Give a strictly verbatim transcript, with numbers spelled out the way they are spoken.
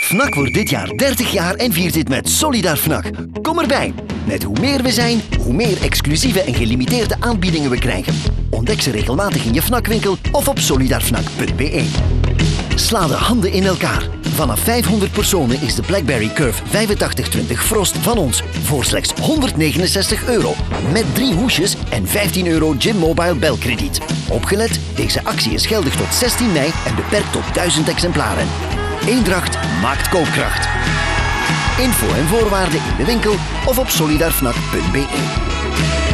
Fnac wordt dit jaar dertig jaar en viert dit met Solidar Fnac. Kom erbij! Met hoe meer we zijn, hoe meer exclusieve en gelimiteerde aanbiedingen we krijgen. Ontdek ze regelmatig in je Fnac-winkel of op solidarfnac punt b e. Sla de handen in elkaar. Vanaf vijfhonderd personen is de BlackBerry Curve vijfentachtig twintig Frost van ons voor slechts honderdnegenenzestig euro. Met drie hoesjes en vijftien euro Gym Mobile belkrediet. Opgelet, deze actie is geldig tot zestien mei en beperkt tot duizend exemplaren. Eendracht maakt koopkracht. Info en voorwaarden in de winkel of op solidarfnac punt b e.